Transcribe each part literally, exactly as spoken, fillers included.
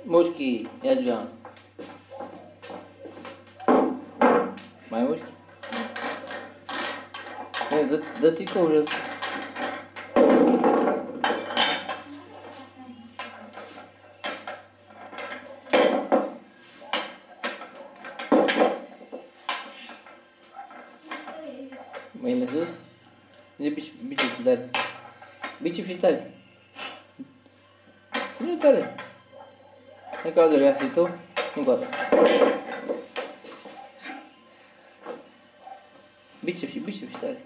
Mușchi, ia Giuliano. Mai mușchi? Dă, dă tricoul jos. Mâinile sus. De biceps tare. Biceps tare. Nu tare. Hai Claudio, ia și tu. Încă o dată. Biceps și biceps tare.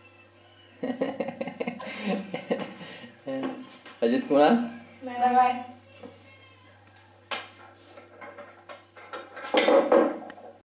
Faceți cu una? Bye bye.